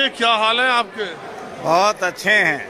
क्या हाल है आपके? बहुत अच्छे हैं।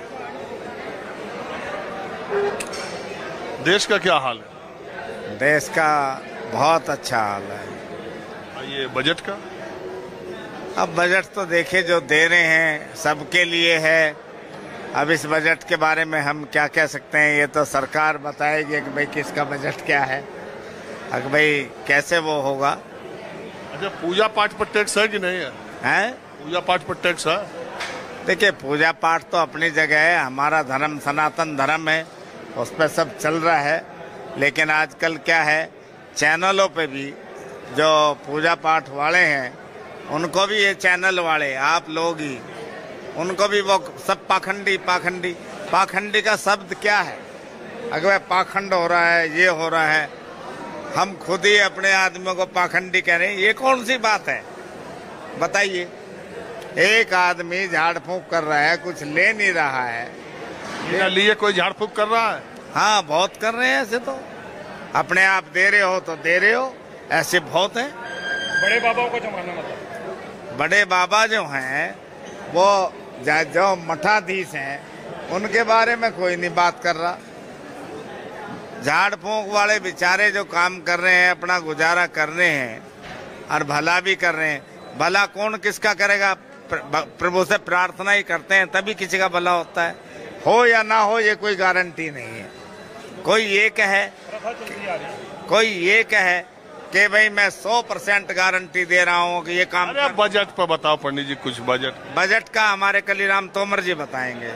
देश का क्या हाल है? देश का बहुत अच्छा हाल है। ये बजट का? अब बजट तो देखिए जो दे रहे हैं सबके लिए है। अब इस बजट के बारे में हम क्या कह सकते हैं, ये तो सरकार बताएगी कि भाई किसका बजट क्या है, कि भाई कैसे वो होगा। अच्छा, पूजा पाठ पर टैक्स है कि नहीं है? हैं? पूजा पाठ पर टैक्स है? देखिए पूजा पाठ तो अपनी जगह है, हमारा धर्म सनातन धर्म है, उस पर सब चल रहा है। लेकिन आजकल क्या है, चैनलों पे भी जो पूजा पाठ वाले हैं उनको भी ये चैनल वाले आप लोग ही, उनको भी वो सब पाखंडी पाखंडी पाखंडी का शब्द क्या है? अगर पाखंड हो रहा है, ये हो रहा है, हम खुद ही अपने आदमियों को पाखंडी कह रहे हैं, ये कौन सी बात है बताइए? एक आदमी झाड़ फूंक कर रहा है, कुछ ले नहीं रहा है। बिना लिए कोई झाड़ फूंक कर रहा है? हाँ बहुत कर रहे हैं ऐसे, तो अपने आप दे रहे हो तो दे रहे हो, ऐसे बहुत हैं। बड़े बाबाओं का जमाना मतलब बड़े बाबा जो हैं वो जो मठाधीश हैं उनके बारे में कोई नहीं बात कर रहा। झाड़ फूंक वाले बेचारे जो काम कर रहे हैं, अपना गुजारा कर रहे हैं और भला भी कर रहे हैं। भला कौन किसका करेगा? प्रभु से प्रार्थना ही करते हैं तभी किसी का भला होता है। हो या ना हो ये कोई गारंटी नहीं है। कोई ये कहे कि भाई मैं 100% गारंटी दे रहा हूँ कि ये काम। अरे बजट पर बताओ पंडित जी, कुछ बजट का हमारे कलीराम तोमर जी बताएंगे।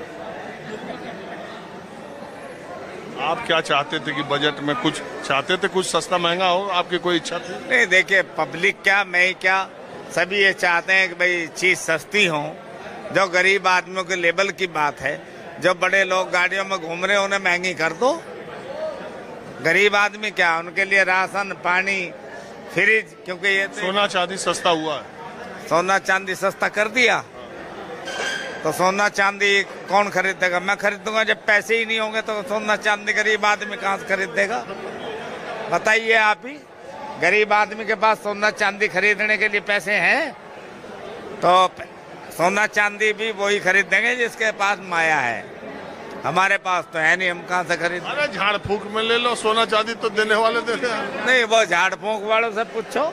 आप क्या चाहते थे कि बजट में कुछ चाहते थे, कुछ सस्ता महंगा हो, आपकी कोई इच्छा थी? नहीं देखिए, पब्लिक क्या मैं ही क्या, सभी ये चाहते हैं कि भाई चीज सस्ती हो। जो गरीब आदमियों के लेवल की बात है, जो बड़े लोग गाड़ियों में घूम रहे हैं उन्हें महंगी कर दो। गरीब आदमी क्या, उनके लिए राशन पानी फ्रिज, क्योंकि ये सोना चांदी सस्ता हुआ है। सोना चांदी सस्ता कर दिया तो सोना चांदी कौन खरीदेगा? मैं खरीदूंगा। जब पैसे ही नहीं होंगे तो सोना चांदी गरीब आदमी कहाँ से खरीदेगा बताइए आप ही? गरीब आदमी के पास सोना चांदी खरीदने के लिए पैसे हैं तो सोना चांदी भी वही खरीदेंगे जिसके पास माया है। हमारे पास तो है नहीं, हम कहाँ से खरीद? अरे झाड़ फूंक में ले लो, सोना चांदी तो देने वाले देते हैं। नहीं, वो झाड़ फूंक वालों से पूछो।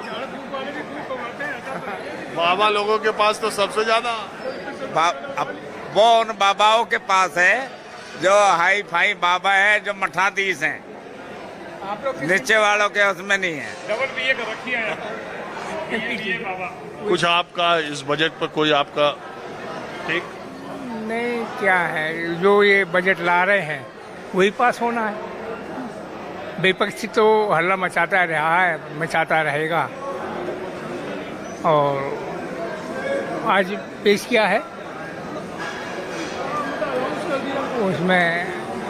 बाबा लोगों के पास तो सबसे ज्यादा। वो उन बाबाओं के पास है जो हाई फाई बाबा है, जो मठाधीश हैं। नीचे वालों के उसमें नहीं है। डबल बीए कर रखी है बाबा। कुछ आपका इस बजट पर कोई आपका ठीक नहीं? क्या है जो ये बजट ला रहे हैं वही पास होना है। विपक्षी तो हल्ला मचाता रहा है, मचाता रहेगा। और आज पेश किया है उसमें,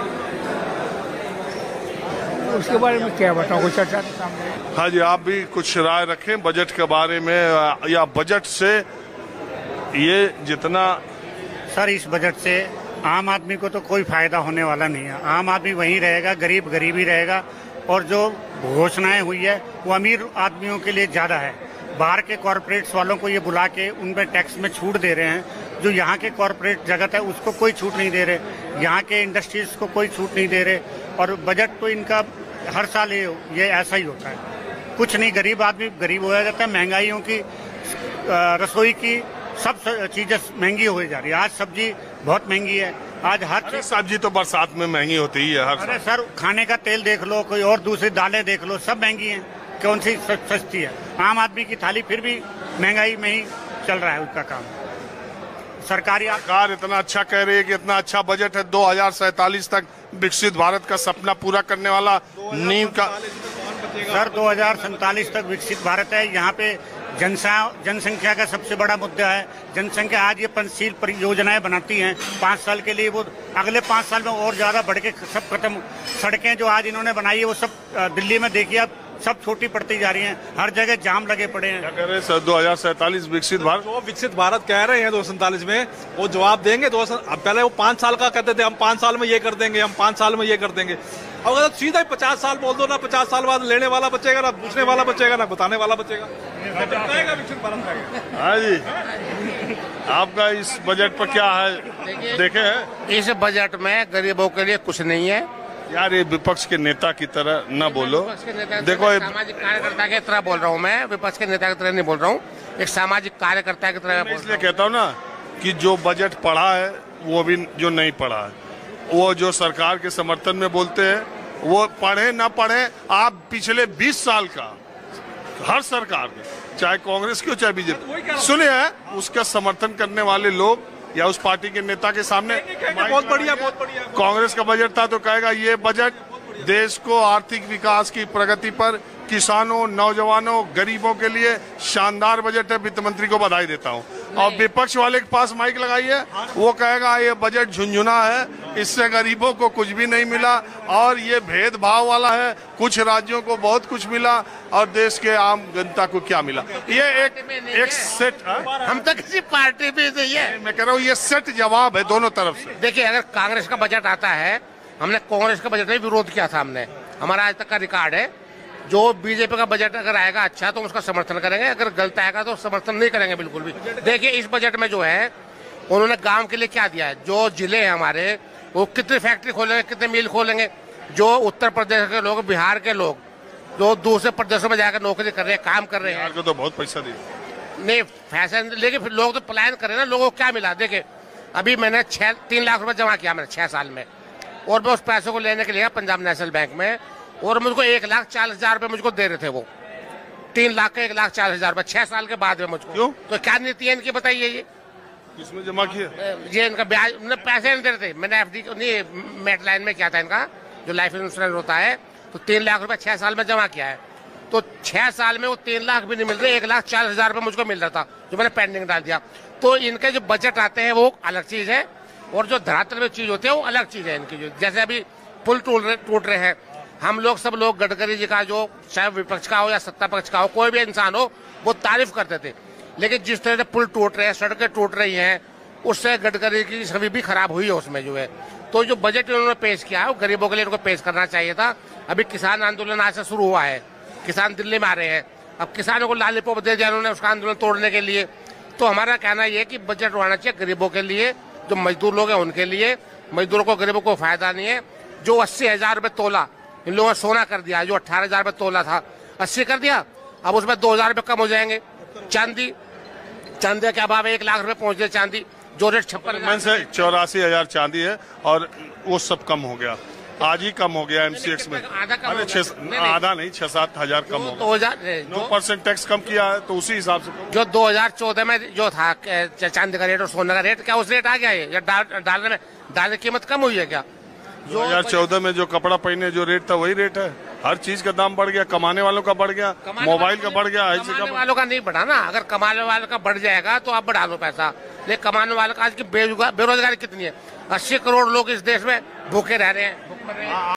उसके बारे में क्या बताऊं, कुछ चर्चा सामने। हाँ जी, आप भी कुछ राय रखें बजट के बारे में, या बजट से ये जितना। सर इस बजट से आम आदमी को तो कोई फायदा होने वाला नहीं है। आम आदमी वहीं रहेगा, गरीब गरीब ही रहेगा। और जो घोषणाएं हुई है वो अमीर आदमियों के लिए ज्यादा है। बाहर के कॉरपोरेट्स वालों को ये बुला के उन पे टैक्स में छूट दे रहे हैं। जो यहाँ के कॉरपोरेट जगत है उसको कोई छूट नहीं दे रहे, यहाँ के इंडस्ट्रीज को कोई छूट नहीं दे रहे। और बजट तो इनका हर साल ये ऐसा ही होता है। कुछ नहीं, गरीब आदमी गरीब हो जाता है। महंगाइयों की, रसोई की सब चीजें महंगी हो जा रही है। आज सब्जी बहुत महंगी है। आज हर सब्जी तो बरसात में महंगी होती ही है हर अरे सर, खाने का तेल देख लो, कोई और दूसरी दालें देख लो, सब महंगी हैं। कौन सी सस्ती है? आम आदमी की थाली फिर भी महंगाई में ही चल रहा है उसका काम। सरकार इतना अच्छा कह रही है कि इतना अच्छा बजट है, 2047 तक विकसित भारत का सपना पूरा करने वाला नींव का। सर 2047 तक विकसित भारत है। यहाँ पे जनसंख्या का सबसे बड़ा मुद्दा है। जनसंख्या आज ये पंचशील परियोजनाएं बनाती हैं 5 साल के लिए, वो अगले 5 साल में और ज्यादा बढ़ के सब खत्म। सड़कें जो आज इन्होंने बनाई है वो सब दिल्ली में देखिए आप, सब छोटी पड़ती जा रही हैं। हर जगह जाम लगे पड़े हैं। क्या कह रहे हैं सर? 2047 विकसित भारत, जो विकसित भारत कह रहे हैं 2047 में, वो जवाब देंगे। अब पहले वो 5 साल का कहते थे, हम 5 साल में ये कर देंगे, हम 5 साल में ये कर देंगे। अब अगर सीधा ही 50 साल बोल दो ना, 50 साल बाद लेने वाला बचेगा ना, पूछने वाला बचेगा ना, बताने वाला बचेगा। हाँ जी, आपका इस बजट पर क्या है? देखे हैं इस बजट में गरीबों के लिए कुछ नहीं है यार, ये विपक्ष के नेता की तरह न बोलो। विपक्ष के नेता देखो सामाजिक कार्यकर्ता की तरह बोल रहा हूँ मैं, विपक्ष के नेता की तरह नहीं बोल रहा हूँ, एक सामाजिक कार्यकर्ता की तरह मैं इसलिए कहता हूँ ना कि जो बजट पढ़ा है वो भी जो नहीं पढ़ा है, वो जो सरकार के समर्थन में बोलते हैं, वो पढ़े ना पढ़े, आप पिछले 20 साल का हर सरकार के, चाहे कांग्रेस की हो चाहे बीजेपी, सुने हैं उसका समर्थन करने वाले लोग या उस पार्टी के नेता के सामने बहुत बढ़िया कांग्रेस का बजट था तो कहेगा ये बजट देश को आर्थिक विकास की प्रगति पर, किसानों, नौजवानों, गरीबों के लिए शानदार बजट है, वित्त मंत्री को बधाई देता हूँ। और विपक्ष वाले के पास माइक लगाई है, वो कहेगा ये बजट झुंझुना है, इससे गरीबों को कुछ भी नहीं मिला और ये भेदभाव वाला है, कुछ राज्यों को बहुत कुछ मिला और देश के आम जनता को क्या मिला। ये एक सेट, हम तो किसी पार्टी भी नहीं है। मैं कह रहा हूँ ये सेट जवाब है दोनों तरफ से। देखिए, अगर कांग्रेस का बजट आता है, हमने कांग्रेस का बजट में विरोध किया था, हमने, हमारा आज तक का रिकॉर्ड है। जो बीजेपी का बजट अगर आएगा अच्छा तो उसका समर्थन करेंगे, अगर गलत आएगा तो समर्थन नहीं करेंगे बिल्कुल भी। देखिए, इस बजट में जो है उन्होंने गांव के लिए क्या दिया है, जो जिले हैं हमारे, वो कितनी फैक्ट्री खोलेंगे, कितने मिल खोलेंगे, जो उत्तर प्रदेश के लोग, बिहार के लोग जो दूसरे प्रदेशों में जाकर नौकरी कर रहे हैं, काम कर रहे हैं, को तो बहुत पैसा दिया नहीं फैशन, लेकिन फिर लोग तो पलायन कर रहे हैं ना, लोगों को क्या मिला। देखिए, अभी मैंने 3 लाख रुपए जमा किया मैंने 6 साल में, और मैं उस पैसों को लेने के लिए पंजाब नेशनल बैंक में, और मुझको 1,40,000 रुपए मुझको दे रहे थे वो, 3 लाख का 1,40,000 रुपए 6 साल के बाद में मुझको। क्यों? तो क्या नीति है इनकी बताइए? ये किसमें जमा किया? ये इनका ब्याज, पैसे नहीं दे रहे थे। मैंने FD नहीं, मेट लाइन में क्या था इनका जो लाइफ इंश्योरेंस होता है, तो 3 लाख रुपए 6 साल में जमा किया है, तो 6 साल में वो 3 लाख भी नहीं मिल रहे, 1,40,000 रुपए मुझको मिल रहा था जो मैंने पेंडिंग डाल दिया। तो इनके जो बजट आते हैं वो अलग चीज है, और जो धरातल में चीज होती है वो अलग चीज है इनकी। जो जैसे अभी पुल टूट रहे हैं, हम लोग सब लोग गडकरी जी का, जो चाहे विपक्ष का हो या सत्ता पक्ष का हो, कोई भी इंसान हो, वो तारीफ करते थे। लेकिन जिस तरह से पुल टूट रहे हैं, सड़कें टूट रही हैं, उससे गडकरी की छवि भी खराब हुई है उसमें जो है। तो जो बजट उन्होंने पेश किया है वो गरीबों के लिए उनको पेश करना चाहिए था। अभी किसान आंदोलन आज से शुरू हुआ है, किसान दिल्ली में आ रहे हैं, अब किसानों को लॉलीपॉप दे दिया उन्होंने उसका आंदोलन तोड़ने के लिए। तो हमारा कहना यह है कि बजट होना चाहिए गरीबों के लिए, जो मजदूर लोग हैं उनके लिए, मजदूरों को, गरीबों को फायदा नहीं है। जो 80,000 रुपए तोला इन लोगों ने सोना कर दिया, जो 18,000 रुपए तोला था 80 कर दिया, अब उसमें 2,000 रुपए कम हो जाएंगे। चांदी के भाव 1 लाख रुपए पहुंच गए चांदी, जो रेट 56,000 से 84,000 चांदी है, और वो सब कम हो गया, आज ही कम हो गया MCX में। आधा नहीं, 6-7 हजार कम हो गया। 9% टैक्स कम किया है, तो उसी हिसाब से जो 2014 में जो था चांदी का रेट और सोने का रेट, क्या उस रेट आ गया है, या डालने की कीमत कम हुई है क्या? 2014 में जो कपड़ा पहने जो रेट था वही रेट है। हर चीज का दाम बढ़ गया, कमाने वालों का बढ़ गया, मोबाइल का बढ़ गया, कमाने वालों का नहीं बढ़ा ना। अगर कमाने वालों का बढ़ जाएगा तो आप बढ़ा लो पैसा, लेकिन कमाने वालों का आज की बेरोजगारी कितनी है, 80 करोड़ लोग इस देश में भूखे रह रहे हैं।